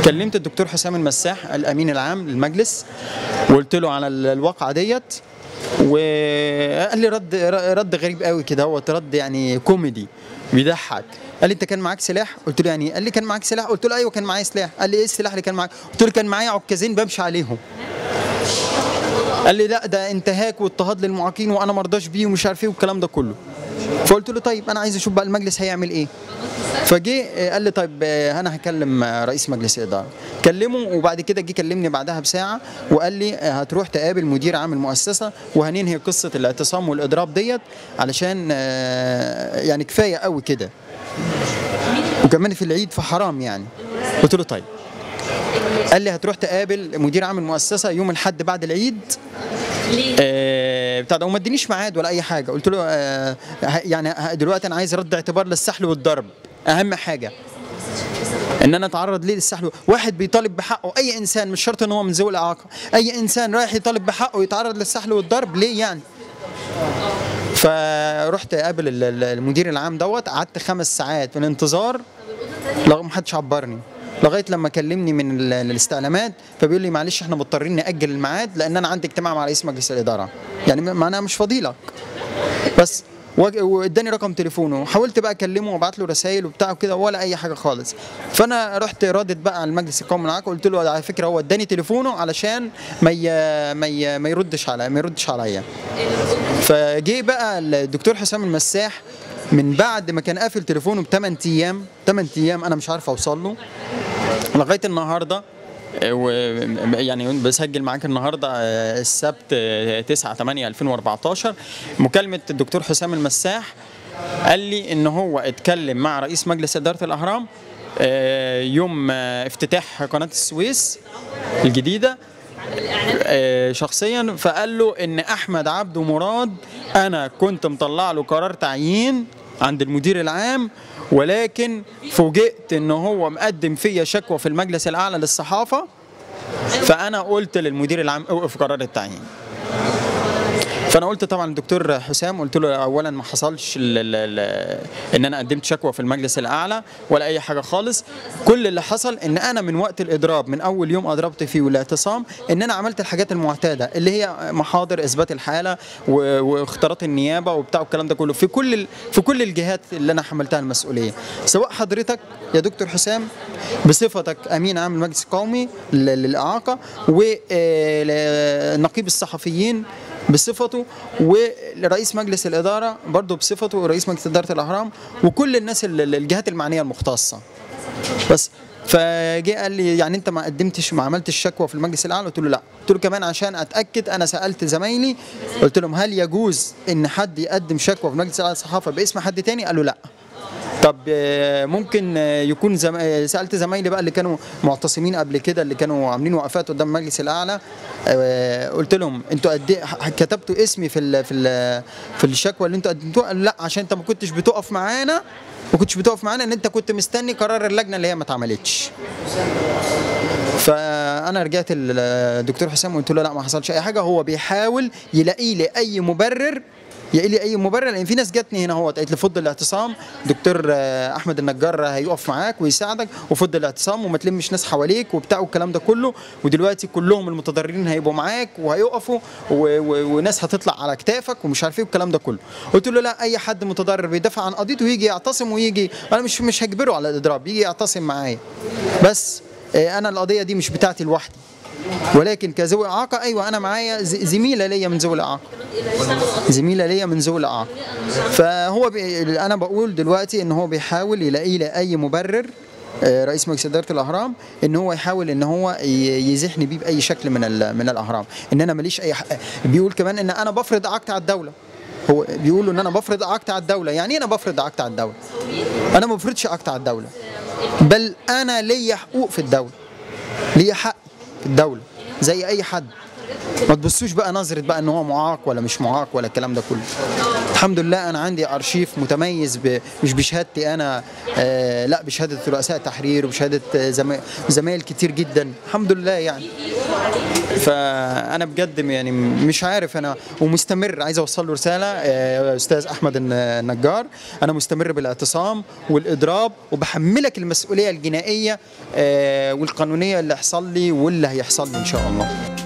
كلمت الدكتور حسام المساح الامين العام للمجلس وقلت له على الواقعه ديت، وقال لي رد غريب قوي كده، هو رد يعني كوميدي بيضحك. قال لي انت كان معاك سلاح؟ قلت له يعني. قال لي كان معاك سلاح؟ قلت له ايوه كان معايا سلاح. قال لي ايه السلاح اللي كان معاك؟ قلت له كان معايا عكازين بمشي عليهم. قال لي لا ده انتهاك واضطهاد للمعاقين وانا ما ارضاش بيه ومش عارف ايه والكلام ده كله. فقلت له طيب انا عايز اشوف بقى المجلس هيعمل ايه. فجه قال لي طيب انا هكلم رئيس مجلس الاداره. كلمه، وبعد كده جه كلمني بعدها بساعه وقال لي هتروح تقابل مدير عام المؤسسه وهننهي قصه الاعتصام والاضراب ديت علشان يعني كفايه قوي كده، وكمان في العيد فحرام يعني. قلت له طيب. قال لي هتروح تقابل مدير عام المؤسسه يوم الاحد بعد العيد بتاع ده، وما ادينيش ميعاد ولا اي حاجه. قلت له يعني دلوقتي انا عايز رد اعتبار للسحل والضرب، اهم حاجه ان انا اتعرض ليه للسحل. واحد بيطالب بحقه، اي انسان مش شرط ان هو من ذوي الاعاقه، اي انسان رايح يطالب بحقه يتعرض للسحل والضرب ليه يعني؟ فرحت اقابل المدير العام دوت، قعدت 5 ساعات في الانتظار ما حدش عبرني، لغايه لما كلمني من الاستعلامات فبيقول لي معلش احنا مضطرين ناجل الميعاد لان انا عندي اجتماع مع رئيس مجلس الاداره، يعني ما انا مش فاضيلك. بس واداني رقم تليفونه، حاولت بقى اكلمه وابعت له رسائل وبتاع وكده ولا اي حاجه خالص. فانا رحت رادد بقى على المجلس القومي للإعاقة، قلت له على فكره هو اداني تليفونه علشان ما يردش عليا. فجه بقى الدكتور حسام المساح من بعد ما كان قافل تليفونه ب8 ايام انا مش عارف اوصل له لغايه النهارده. يعني بسجل معاك النهارده السبت 9/8/2014 مكالمه الدكتور حسام المساح. قال لي ان هو اتكلم مع رئيس مجلس اداره الاهرام يوم افتتاح قناه السويس الجديده شخصيا، فقال له ان احمد عبده مراد انا كنت مطلع له قرار تعيين عند المدير العام، ولكن فوجئت ان هو مقدم فيا شكوى في المجلس الاعلى للصحافه، فانا قلت للمدير العام اوقف قرار التعيين. فانا قلت طبعا الدكتور حسام، قلت له اولا ما حصلش ان انا قدمت شكوى في المجلس الاعلى ولا اي حاجه خالص. كل اللي حصل ان انا من وقت الاضراب، من اول يوم اضربت فيه والاعتصام، ان انا عملت الحاجات المعتاده اللي هي محاضر اثبات الحاله واختيارات النيابه وبتاع الكلام ده كله في كل الجهات اللي انا حملتها المسؤوليه، سواء حضرتك يا دكتور حسام بصفتك امين عام المجلس القومي للاعاقه، ونقيب الصحفيين بصفته، ورئيس مجلس الاداره برضه بصفته، ورئيس مجلس اداره الاهرام، وكل الناس الجهات المعنيه المختصه. بس فجاء قال لي يعني انت ما عملتش شكوى في المجلس الاعلى؟ قلت له لا. قلت له كمان عشان اتاكد انا سالت زمايلي قلت لهم هل يجوز ان حد يقدم شكوى في مجلس الاعلى للصحافه باسم حد تاني؟ قالوا لا. طب ممكن يكون سالت زمايلي بقى اللي كانوا معتصمين قبل كده، اللي كانوا عاملين وقفات قدام المجلس الاعلى، قلت لهم انتوا قد ايه كتبتوا اسمي في الشكوى اللي انتوا قدمتوها؟ قالوا لا عشان انت ما كنتش بتقف معانا، ان انت كنت مستني قرار اللجنه اللي هي ما اتعملتش. فانا رجعت للدكتور حسام وقلت له لا ما حصلش اي حاجه، هو بيحاول يلاقي لي اي مبرر، لان في ناس جاتني هنا اهوت قالت لي فض الاعتصام، دكتور احمد النجار هيقف معاك ويساعدك، وفض الاعتصام وما تلمش ناس حواليك وبتاع والكلام ده كله، ودلوقتي كلهم المتضررين هيبقوا معاك وهيقفوا وناس هتطلع على كتافك ومش عارف ايه والكلام ده كله. قلت له لا، اي حد متضرر بيدافع عن قضيته يجي يعتصم، ويجي انا مش هجبره على الاضراب، يجي يعتصم معايا، بس انا القضيه دي مش بتاعتي لوحدي، ولكن كذوي اعاقه ايوه انا معايا زميله ليا من ذوي الاعاقه، فهو انا بقول دلوقتي ان هو بيحاول يلاقي لي اي مبرر، رئيس مجلس اداره الاهرام، ان هو يحاول ان هو يزيحني بيه باي شكل من الاهرام، ان انا ماليش اي حق. بيقول كمان ان انا بفرض اعاقتي على الدوله، هو بيقولوا ان انا بفرض اعاقتي على الدوله. يعني ايه انا بفرض اعاقتي على الدوله؟ انا ما بفرضش اعاقتي على الدوله، بل انا ليا حقوق في الدوله، ليا حق في الدوله زي اي حد. ما تبصوش بقى نظره بقى ان هو معاق ولا مش معاق ولا الكلام ده كله. الحمد لله انا عندي ارشيف متميز مش بشهادتي انا، لا بشهاده رؤساء تحرير وبشهاده زمايل كتير جدا الحمد لله يعني. فانا بجد يعني مش عارف انا، ومستمر عايز اوصل له رساله استاذ احمد النجار، انا مستمر بالاعتصام والاضراب، وبحملك المسؤوليه الجنائيه والقانونيه اللي هيحصل لي واللي هيحصل لي ان شاء الله.